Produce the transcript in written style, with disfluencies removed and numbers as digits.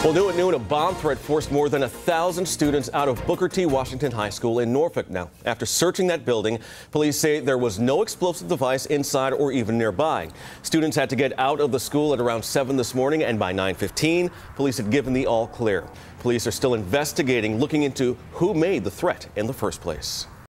Well, new at noon, a bomb threat forced more than 1,000 students out of Booker T. Washington High School in Norfolk. Now, after searching that building, police say there was no explosive device inside or even nearby. Students had to get out of the school at around 7 this morning, and by 9:15, police had given the all clear. Police are still investigating, looking into who made the threat in the first place.